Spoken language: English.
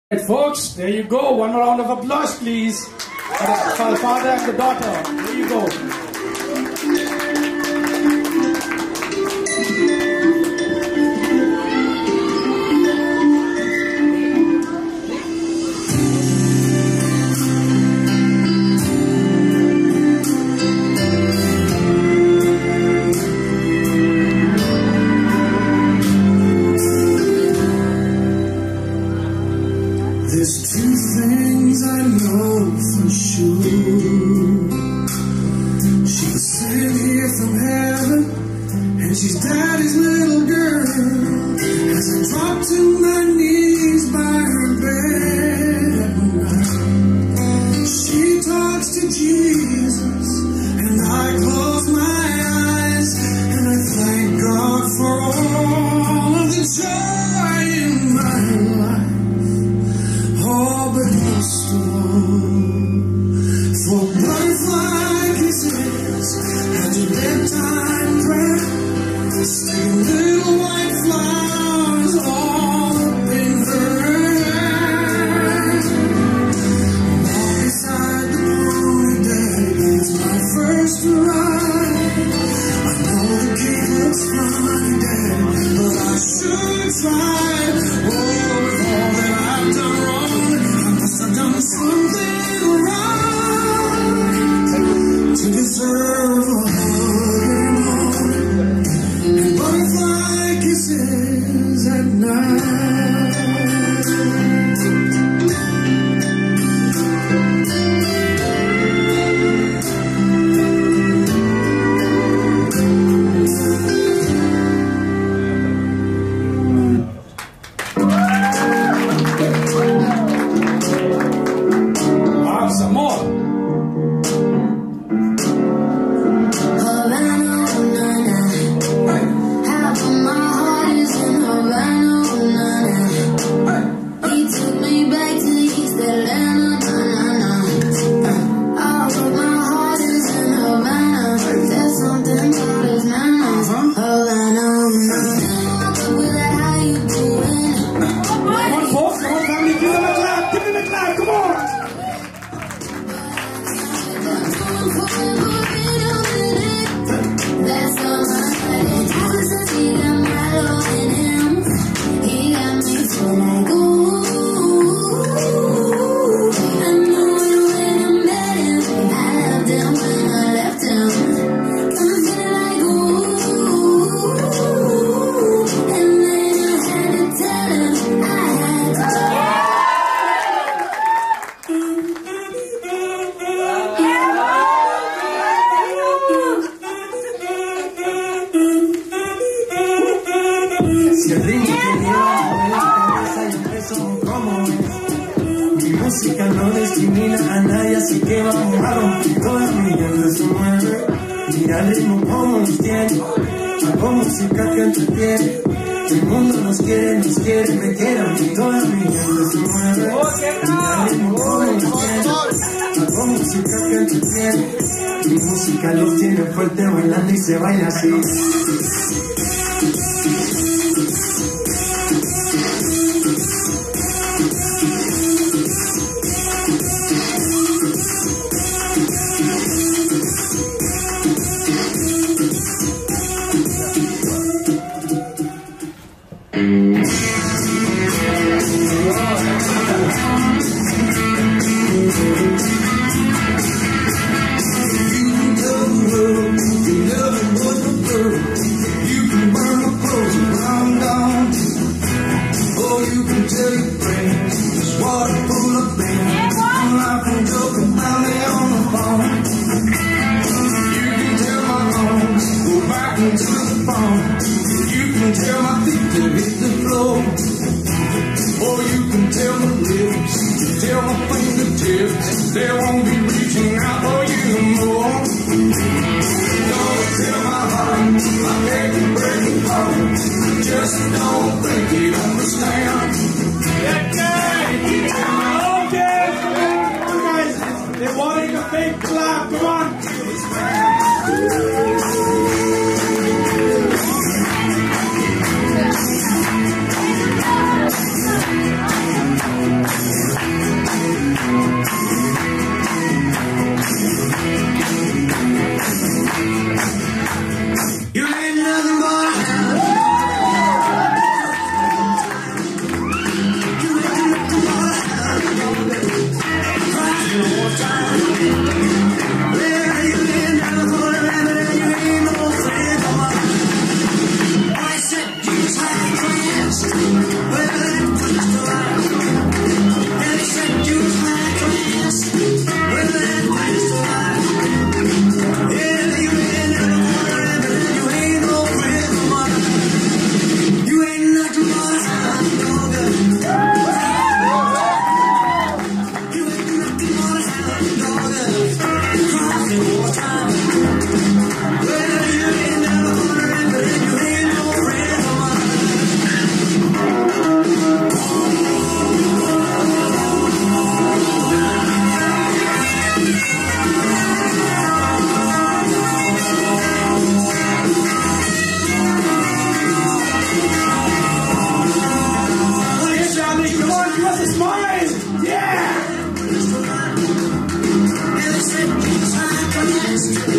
Right, folks, there you go. One round of applause, please. For the father and the daughter. There you go. There's two things I know for sure. She was sent here from heaven, and she's daddy's little girl. As I drop to my knees by her bed at night, she talks to Jesus, and I close my eyes, and I thank God for all of the joy in my life. Oh, but most of all, for butterfly kisses and your bedtime prayer, sticking little white flowers all up in her hair. Walk beside the pony, daddy, it's my first ride. I know the cake looks funny, daddy, but I should try. Oh, with all that I've done wrong, I've done something right to deserve a hug and butterfly kisses at night. Some more. Si el ritmo que lleva mueve tu cabeza y un peso como mi música no discrimina a nadie, así que vamos a romper. Toda mi gente se mueve, mira el ritmo como nos tiene. Hago música que entretiene, el mundo nos quiere, me quiere a mí. Toda mi gente se mueve, mira el ritmo como nos tiene. Hago música que entretiene, mi música los tiene fuerte bailando y se baila así. You can tell my feet to hit the floor, or you can tell my lips, tell my fingertips, they won't be reaching out for you no more. Don't tell my heart, my head can break apart, just don't think you understand. Okay, guys, they wanted a big clap, come on. on, give us a smile. Yeah. And they said,